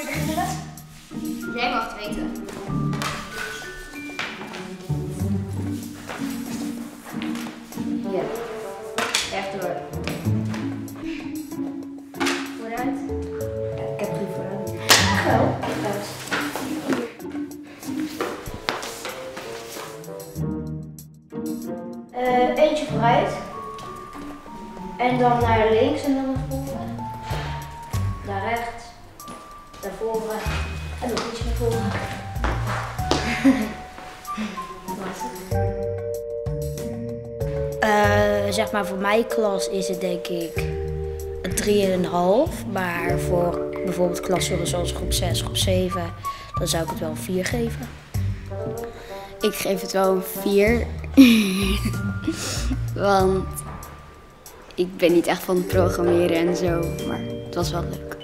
beginnen met? Jij mag het weten. Hier. Rechtdoor. Vooruit. Ja, ik heb 3 vooruit. Wel, vooruit. Eentje vooruit. En dan naar links en dan naar voren. Naar rechts. Naar voren. En nog iets naar voren. Zeg maar voor mijn klas is het denk ik een 3,5. Maar voor bijvoorbeeld klassen zoals groep 6, groep 7, dan zou ik het wel een 4 geven. Ik geef het wel een 4. Want ik ben niet echt van het programmeren en zo, maar het was wel leuk.